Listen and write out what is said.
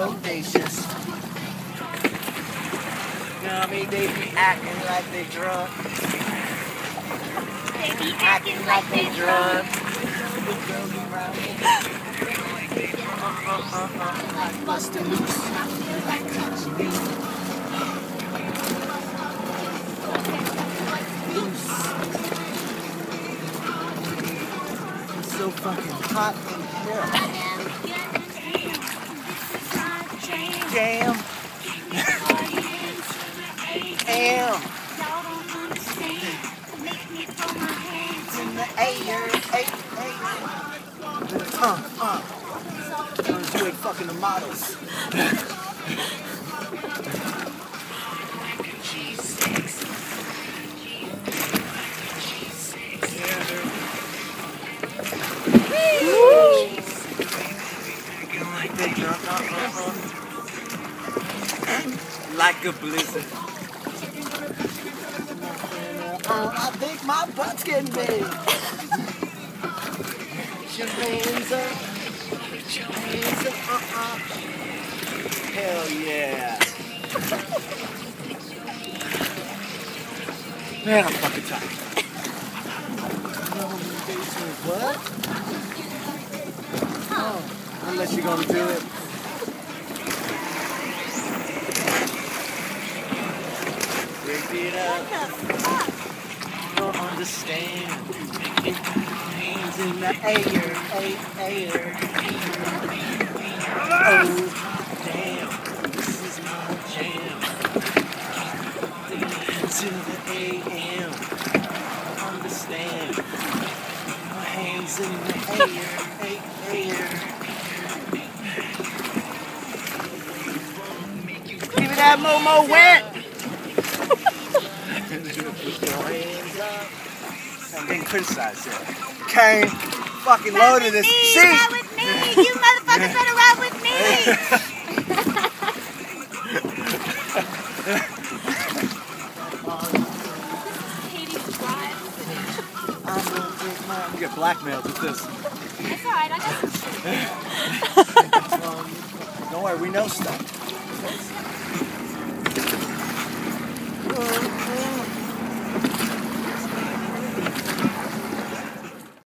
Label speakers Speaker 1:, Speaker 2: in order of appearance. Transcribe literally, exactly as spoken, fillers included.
Speaker 1: bodacious. You know what I mean? They be acting like they drunk.
Speaker 2: They be acting like they drunk.
Speaker 1: Like busting loose. Loose. It's so fucking hot in here. Jam. Damn. In the air, air, air. Uh, uh. Turns to it fucking the models. Like a blizzard. Uh, I think my butt's getting big. Put your hands up. Put your hands up. Uh-uh. Hell yeah. Man, I'm fucking tired. What? Oh, unless you're gonna do it. Break it up. Don't understand. Hands in the air, air, air. Oh, damn. This is my jam. Hands in the A M. Understand. My hands in the air, air, air. Give me that Momo wet. I'm getting criticized here. Kane, fucking loaded this.
Speaker 2: Me,
Speaker 1: See?
Speaker 2: ride with me. You motherfuckers better ride with me.
Speaker 1: I'm gonna take my. You get blackmailed with this.
Speaker 2: That's alright, I got some shit.
Speaker 1: Don't worry, we know stuff.